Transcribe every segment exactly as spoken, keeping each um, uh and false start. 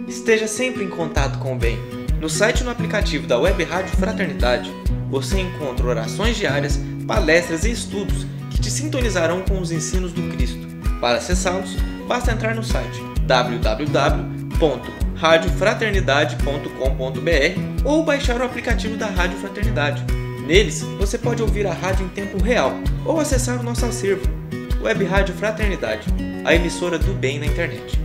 Esteja sempre em contato com o bem. No site e no aplicativo da Web Rádio Fraternidade, você encontra orações diárias, palestras e estudos que te sintonizarão com os ensinos do Cristo. Para acessá-los, basta entrar no site w w w ponto rádio fraternidade ponto com ponto b r ou baixar o aplicativo da Rádio Fraternidade. Neles, você pode ouvir a rádio em tempo real ou acessar o nosso acervo, Web Rádio Fraternidade, a emissora do bem na internet.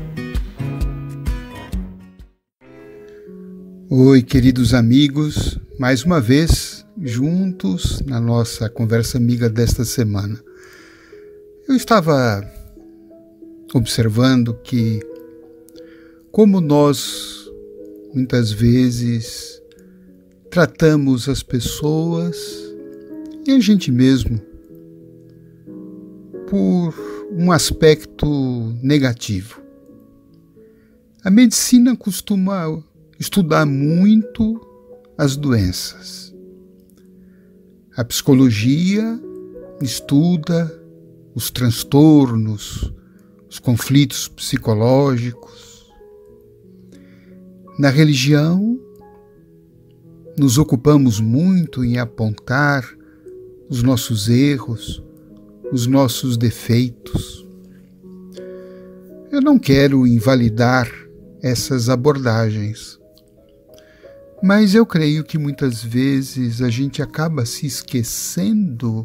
Oi, queridos amigos, mais uma vez juntos na nossa conversa amiga desta semana. Eu estava observando que, como nós muitas vezes tratamos as pessoas e a gente mesmo por um aspecto negativo. A medicina costuma estudar muito as doenças. A psicologia estuda os transtornos, os conflitos psicológicos. Na religião, nos ocupamos muito em apontar os nossos erros, os nossos defeitos. Eu não quero invalidar essas abordagens, mas eu creio que muitas vezes a gente acaba se esquecendo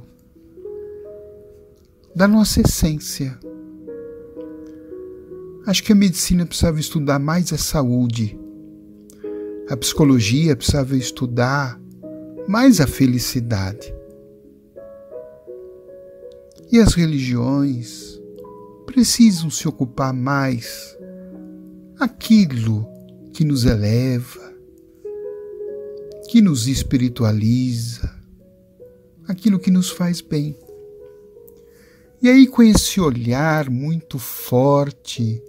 da nossa essência. Acho que a medicina precisava estudar mais a saúde. A psicologia precisava estudar mais a felicidade. E as religiões precisam se ocupar mais aquilo que nos eleva, que nos espiritualiza, aquilo que nos faz bem. E aí, com esse olhar muito forte,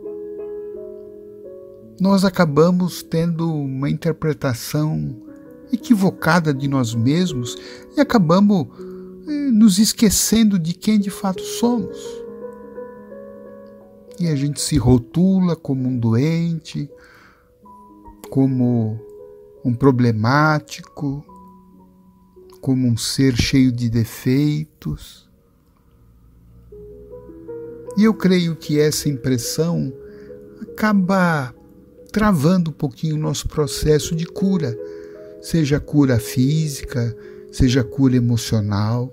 nós acabamos tendo uma interpretação equivocada de nós mesmos e acabamos eh, nos esquecendo de quem de fato somos. E a gente se rotula como um doente, como um problemático, como um ser cheio de defeitos. E eu creio que essa impressão acaba travando um pouquinho o nosso processo de cura, seja cura física, seja cura emocional,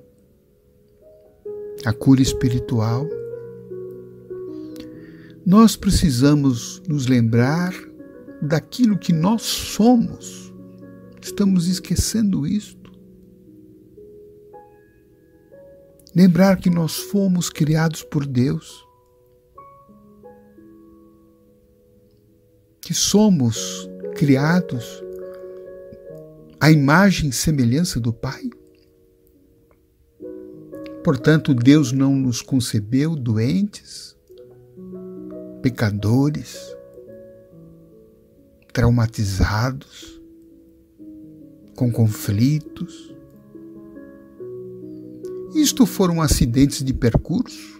a cura espiritual. Nós precisamos nos lembrar daquilo que nós somos. Estamos esquecendo isto. Lembrar que nós fomos criados por Deus, que somos criados à imagem e semelhança do Pai. Portanto, Deus não nos concebeu doentes, pecadores, traumatizados, com conflitos. Isto foram acidentes de percurso?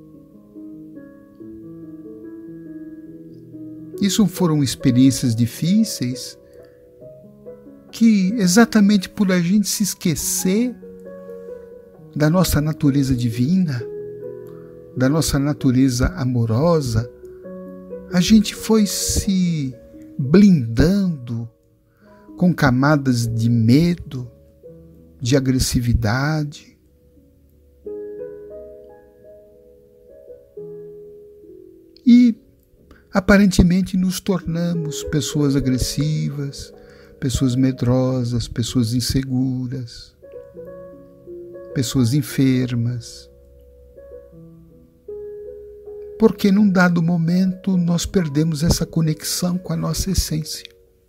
Isso foram experiências difíceis que, exatamente por a gente se esquecer da nossa natureza divina, da nossa natureza amorosa, a gente foi se blindando com camadas de medo, de agressividade. E aparentemente nos tornamos pessoas agressivas, pessoas medrosas, pessoas inseguras, pessoas enfermas. Porque num dado momento nós perdemos essa conexão com a nossa essência.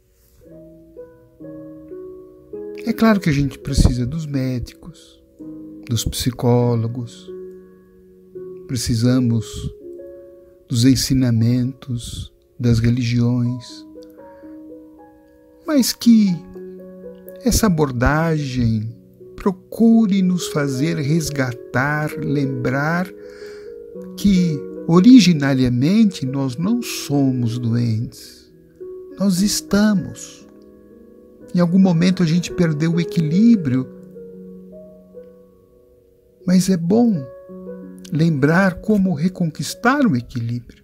É claro que a gente precisa dos médicos, dos psicólogos, precisamos dos ensinamentos das religiões, mas que essa abordagem procure nos fazer resgatar, lembrar que originariamente nós não somos doentes, Nós estamos. Em algum momento a gente perdeu o equilíbrio, mas é bom lembrar como reconquistar o equilíbrio.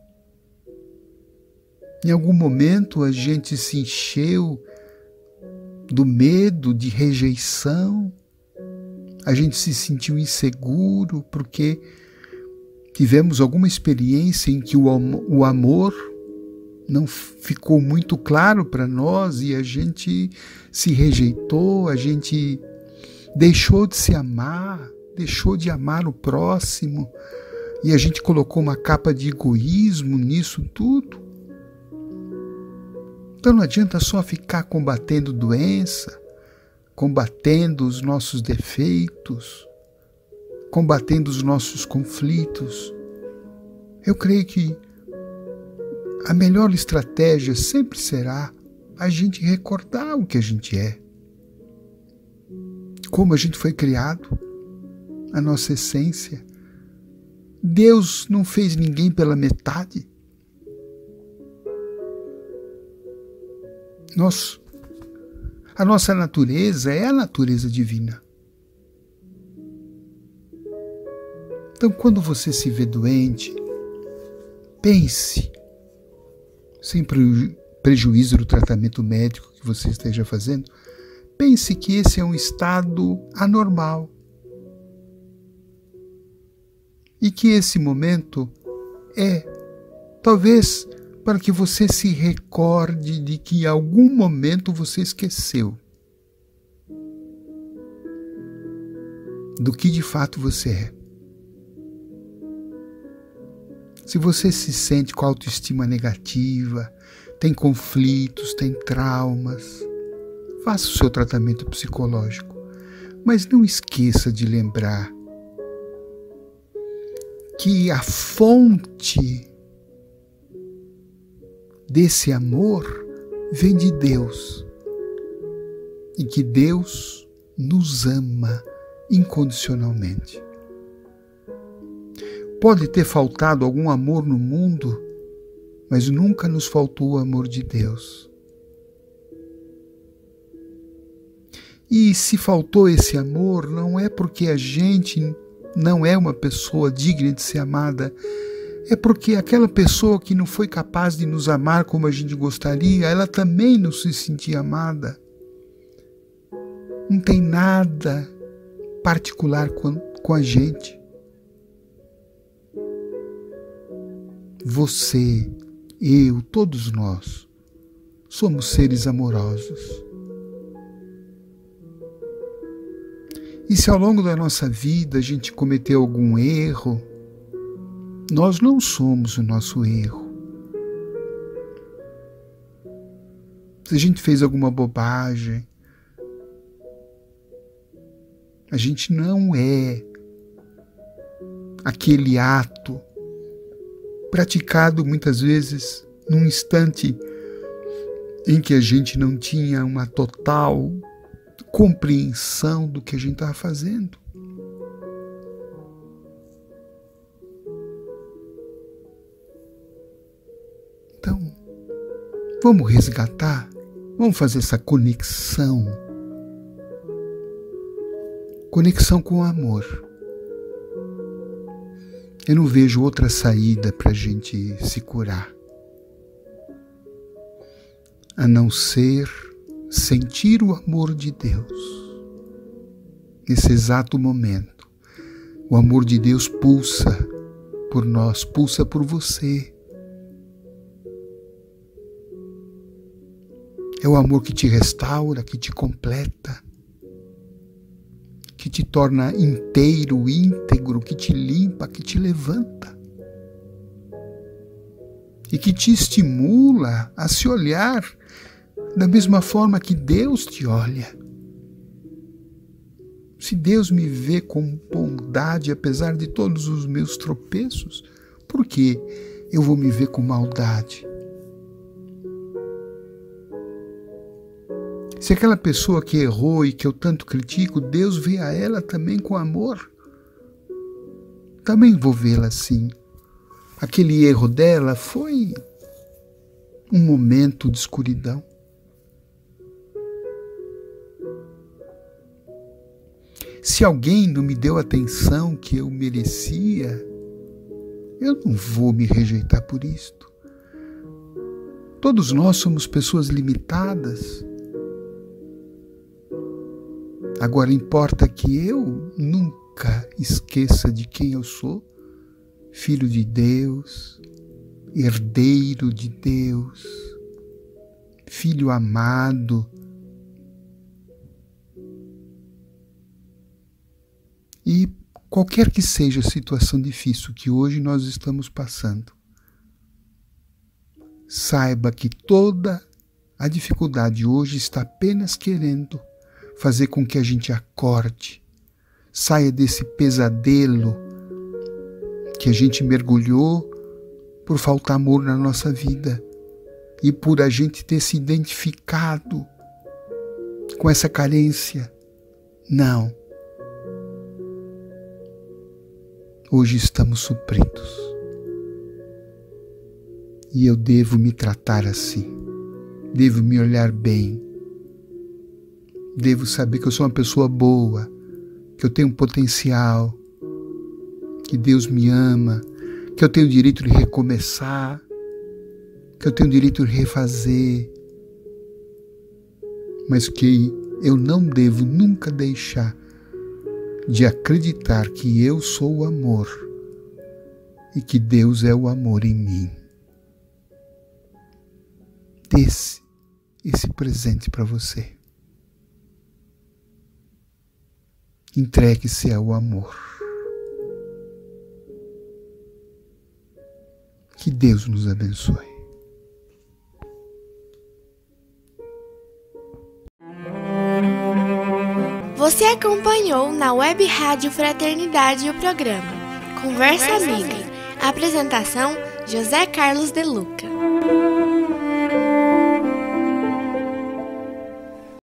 Em algum momento a gente se encheu do medo de rejeição, a gente se sentiu inseguro porque tivemos alguma experiência em que o amor não ficou muito claro para nós e a gente se rejeitou, a gente deixou de se amar, deixou de amar o próximo e a gente colocou uma capa de egoísmo nisso tudo. Então não adianta só ficar combatendo doença, combatendo os nossos defeitos, combatendo os nossos conflitos. Eu creio que a melhor estratégia sempre será a gente recordar o que a gente é, como a gente foi criado, a nossa essência. Deus não fez ninguém pela metade. Nós, a nossa natureza é a natureza divina. Então, quando você se vê doente, pense, sem prejuízo do tratamento médico que você esteja fazendo, pense que esse é um estado anormal e que esse momento é, talvez, para que você se recorde de que em algum momento você esqueceu do que de fato você é. Se você se sente com autoestima negativa, tem conflitos, tem traumas, faça o seu tratamento psicológico, mas não esqueça de lembrar que a fonte desse amor vem de Deus e que Deus nos ama incondicionalmente. Pode ter faltado algum amor no mundo, mas nunca nos faltou o amor de Deus. E se faltou esse amor, não é porque a gente não é uma pessoa digna de ser amada, é porque aquela pessoa que não foi capaz de nos amar como a gente gostaria, ela também não se sentia amada. Não tem nada particular com, com a gente. Você, eu, todos nós, somos seres amorosos. E se ao longo da nossa vida a gente cometeu algum erro, nós não somos o nosso erro. Se a gente fez alguma bobagem, a gente não é aquele ato praticado muitas vezes num instante em que a gente não tinha uma total compreensão do que a gente estava fazendo. Então, vamos resgatar, vamos fazer essa conexão, conexão com o amor. Eu não vejo outra saída para a gente se curar, a não ser sentir o amor de Deus. Nesse exato momento, o amor de Deus pulsa por nós, pulsa por você. É o amor que te restaura, que te completa, que te torna inteiro, íntegro, que te limpa, que te levanta e que te estimula a se olhar da mesma forma que Deus te olha. Se Deus me vê com bondade, apesar de todos os meus tropeços, por que eu vou me ver com maldade? Se aquela pessoa que errou e que eu tanto critico, Deus vê a ela também com amor, também vou vê-la assim. Aquele erro dela foi um momento de escuridão. Se alguém não me deu a atenção que eu merecia, eu não vou me rejeitar por isto. Todos nós somos pessoas limitadas. Agora importa que eu nunca esqueça de quem eu sou, filho de Deus, herdeiro de Deus, filho amado. E qualquer que seja a situação difícil que hoje nós estamos passando, saiba que toda a dificuldade hoje está apenas querendo fazer com que a gente acorde, saia desse pesadelo que a gente mergulhou por faltar amor na nossa vida e por a gente ter se identificado com essa carência. Não. Hoje estamos supridos. E eu devo me tratar assim. Devo me olhar bem. Devo saber que eu sou uma pessoa boa, que eu tenho potencial, que Deus me ama, que eu tenho o direito de recomeçar, que eu tenho o direito de refazer, mas que eu não devo nunca deixar de acreditar que eu sou o amor e que Deus é o amor em mim. Desse esse presente para você. Entregue-se ao amor. Que Deus nos abençoe. Você acompanhou na Web Rádio Fraternidade o programa Conversa Amiga. Apresentação: José Carlos de Luca.